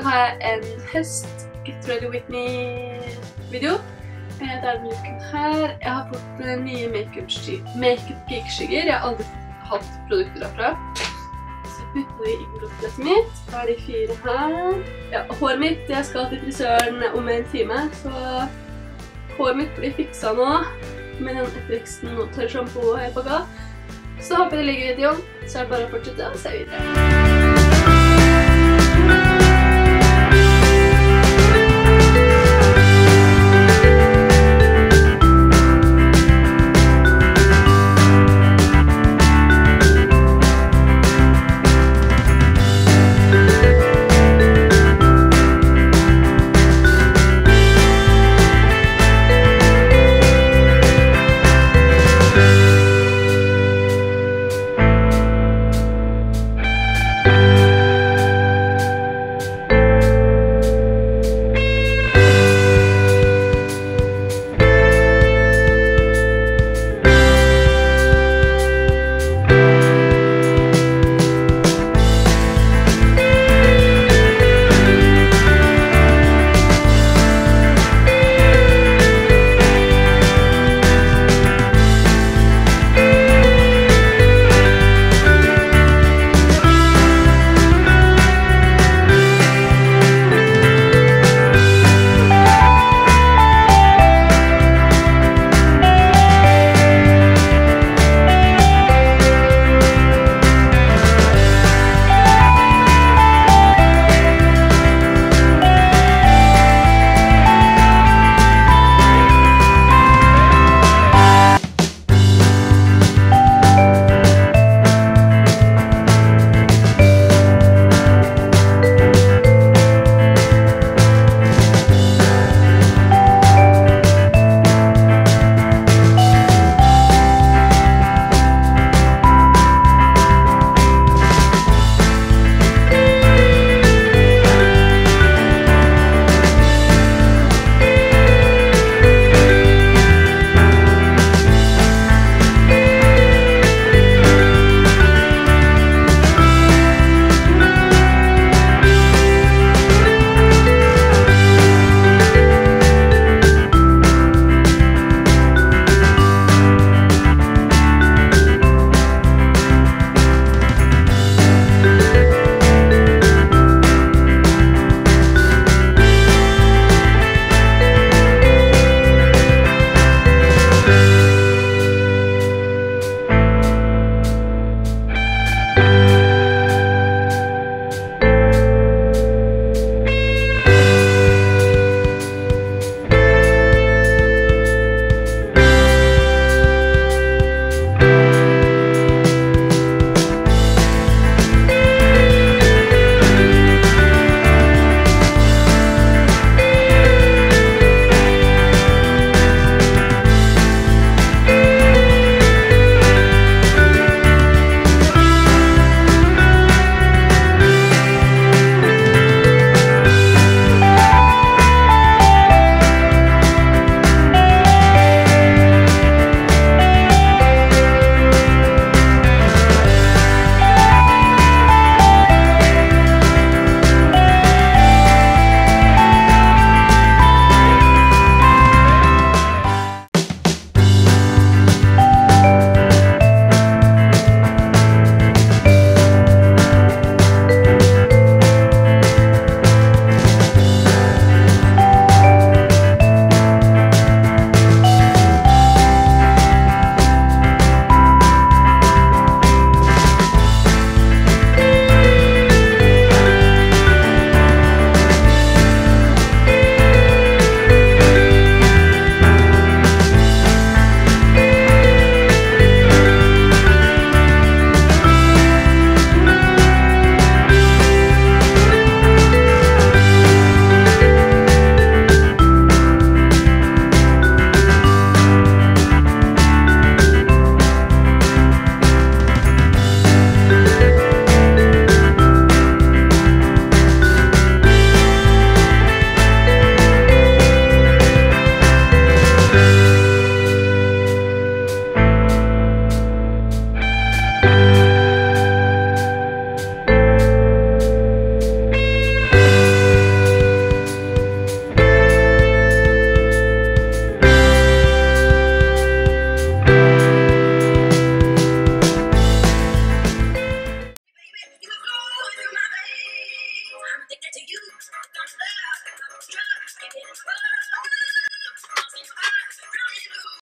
dag har jeg en høst Get Ready With Me-video. Det er denne looken her. Jeg har fått nye make-up-geek-skygger. Jeg har aldri hatt produkter derfra. Så jeg putter det i glopplettet mitt. Da er de 4 her. Ja, håret mitt, jeg skal til frisøren om en time, så håret mitt blir fiksa nå med den FX No Tørr shampoo jeg pakka. Så håper jeg det ligger i videoen, så er det bare å fortsette og se videre. to you.